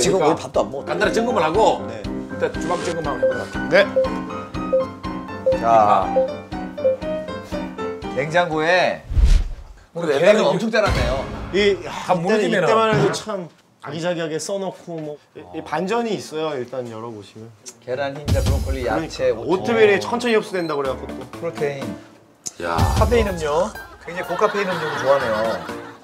지금 오늘 밥도 안 먹었네. 간단히 점검을 하고 네. 일단 주방 점검 한번 해보자. 네. 자, 냉장고에 근데 계란을 엄청 자랐네요. 이때만 해도 참 아기자기하게 써놓고 뭐 이 반전이 있어요. 일단 열어보시면 계란, 흰자, 브로콜리, 야채, 오트밀이 천천히 흡수된다고 그래갖고 또 프로테인, 야, 카페인 음료. 굉장히 고카페인 음료를 좋아하네요.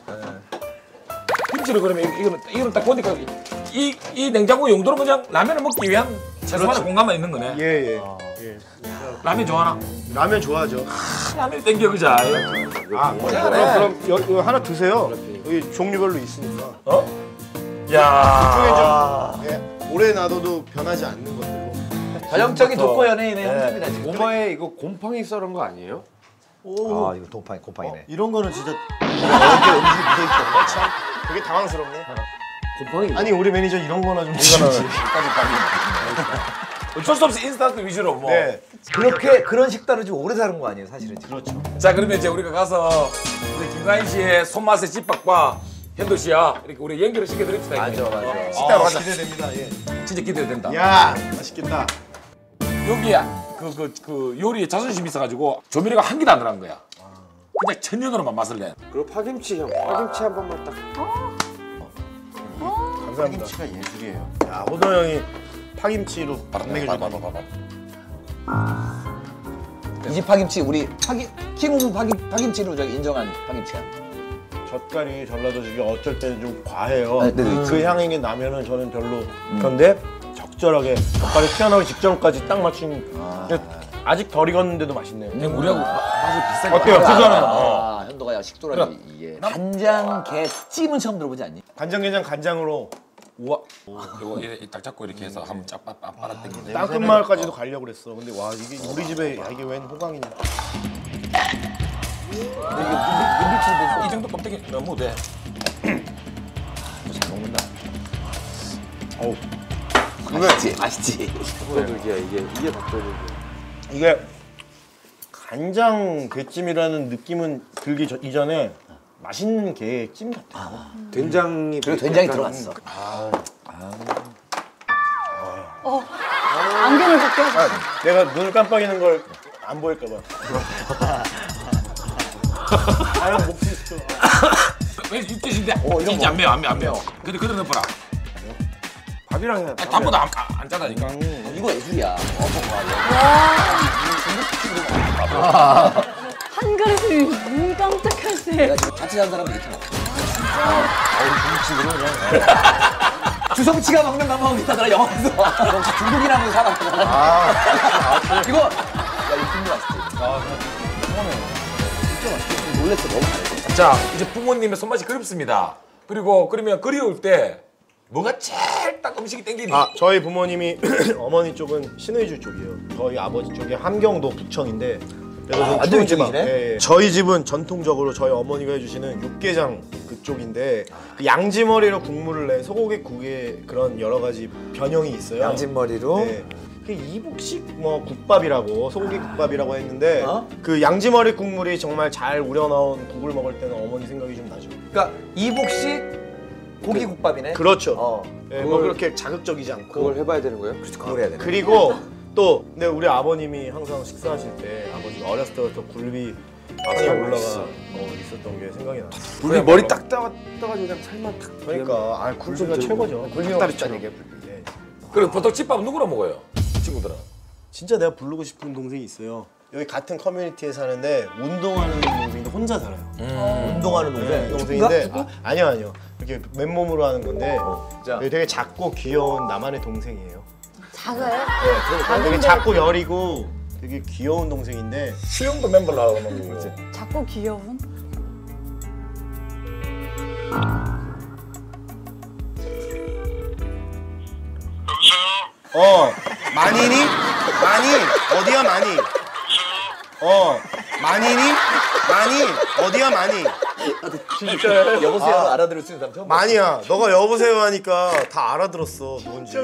김치를 그러면 이거는 딱 보니까 이 냉장고 용도로 그냥 라면을 먹기 위한 최소한의 공간만 있는 거네. 예. 라면 좋아하나? 라면 좋아하죠. 라면 땡겨 그자. 그럼 이거 하나 드세요. 여기 종류별로 있으니까. 야, 중에 좀 오래 놔둬도 변하지 않는 것들로. 전형적인 독거 연예인의 형태입니다 지금. 오마에 이거 곰팡이 썰은 거 아니에요? 아 이거 곰팡이네. 이런 거는 진짜 어렵게 음식 묻어있던 참 되게 당황스럽네. 곰팡이? 아니 우리 매니저 이런 거나 좀 주잖아. 어쩔 수 없이 인스턴트 위주로 뭐. 네. 그렇게 그런 식단을 좀 오래 사는 거 아니에요 사실은 지금. 그렇죠. 자, 그러면 이제 우리가 가서 우리 김가인 씨의 손맛의 집밥과 현도 씨야 이렇게 우리 연결을 시켜드립시다. 맞아. 식당으로 가자. 기대됩니다. 예. 진짜 기대된다. 야 맛있겠다. 여기야 그 요리에 자존심 있어가지고 조미료가 한 개도 안 들어간 거야. 그냥 천연으로만 맛을 내. 그리고 파김치 형, 파김치 한 번만 딱. 감사합니다. 파김치가 예술이에요. 야 호동 형이 파김치로 먹여주다니. 이 집 파김치 우리 킹오브 파김치로 저기 인정한 파김치야. 젓갈이 전라도식이 어쩔 때는 좀 과해요. 아, 네, 그 향이 나면은 저는 별로. 그런데 적절하게 젓갈이 튀어나오기 직전까지 딱 맞춘. 아직 덜 익었는데도 맛있네요. 그냥 우리하고 맛이 비슷하게. 어때요? 그거는 현도가 식도락이 이게 간장 게찜은 처음 들어보지 않니? 간장게장 간장으로 우와. 이거 딱 잡고 이렇게 해서 한번 쫙 빨아당기네. 땅끝마을까지도 가려고 그랬어. 근데 와 이게 우리 집에 이게 웬 호강이냐. 이 정도 껍데기 너무 돼. 잘 먹는다. 어우. 맛있지. 밥도둑이야 이게 밥도둑이야. 이게 간장 게찜이라는 느낌은 들기 이전에 맛있는 게찜 같아요. 된장이 그리고 된장이 들어갔어. 안경을 벗겨. 내가 눈을 깜빡이는 걸 안 보일까 봐. 아유 목이 있어. 왜 육개신데? 진짜 안 매워 안 매워. 근데 그대로 넣어봐라. 밥이랑 해. 밥보다 안 짜다니까. 이거 예술이야. 한 그릇을 눈 깜짝할 때. 내가 지금 자취한 사람도 이렇게 먹어. 주성치가 먹는 방법이 있다더라 영화에서. 역시 중국이라는 사람이잖아. 이거 야 이거 진짜 맛있지. 진짜 맛있지. 놀랬어 너무 잘해. 자, 이제 부모님의 손맛이 그립습니다. 그리고 그러면 그리울 때 뭐가 제일 딱 음식이 땡기니? 저희 부모님이 어머니 쪽은 신의주 쪽이에요. 저희 아버지 쪽이 함경도 북청인데. 그래서 완전 이쪽이시네? 저희 집은 전통적으로 저희 어머니가 해주시는 육개장 그쪽인데 그 양지머리로 국물을 내 소고기국에 그런 여러 가지 변형이 있어요. 양진머리로. 네. 그 이북식 뭐 국밥이라고 소고기 국밥이라고 했는데 그 양지머리 국물이 정말 잘 우려나온 국을 먹을 때는 어머니 생각이 좀 나죠. 그러니까 이북식 고기국밥이네. 그렇죠. 네, 뭐 그렇게 자극적이지 않고. 그걸 해봐야 되는 거예요? 그걸 해야 되네. 그리고 또 근데 우리 아버님이 항상 식사하실 때 아버지가 어렸을 때부터 굴비 향이 올라가 있었던 게 생각이 나. 굴비 머리 딱 떠가지고 그냥 살만 탁. 그러니까 굴비가 최고죠. 굴비가 맛있다는 얘기야 굴비. 네. 그리고 보통 집밥은 누구랑 먹어요? 친구들은? 진짜 내가 부르고 싶은 동생이 있어요. 여기 같은 커뮤니티에 사는데 운동하는 동생인데 혼자 살아요. 운동하는 네, 동생. 동생인데 아니요. 이렇게 맨몸으로 하는 건데 진짜? 되게 작고 귀여운 나만의 동생이에요. 작아요? 네, 그러니까 되게 작고 여리고 되게 귀여운 동생인데 수영도 멤버로 하는 거지. 작고 귀여운? 만이니? 만이 어디야 만이? 만이니? 만이 어디야 만이? 여보세요 알아들을 수 있는 사람 처음 봐. 만이야. 너가 여보세요 하니까 다 알아들었어 누군지.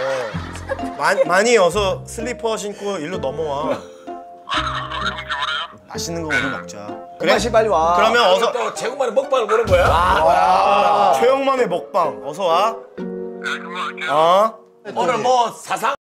많이 어서 슬리퍼 신고 일로 넘어와. 맛있는 거 오늘 먹자. 그래? 맛이 빨리 와. 그러면 어서 또 최고만의 먹방을 보는 거야? 최영만의 먹방 어서 와. 오늘 뭐 사상